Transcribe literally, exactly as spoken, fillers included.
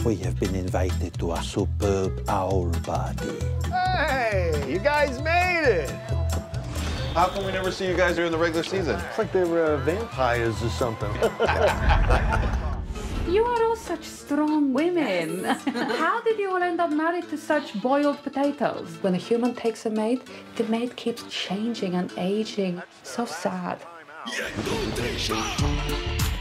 we have been invited to a superb owl party. Hey, you guys made it! How come we never see you guys during the regular season? It's like they were uh, vampires or something. You are all such strong women. How did you all end up married to such boiled potatoes? When a human takes a mate, the mate keeps changing and aging. So sad.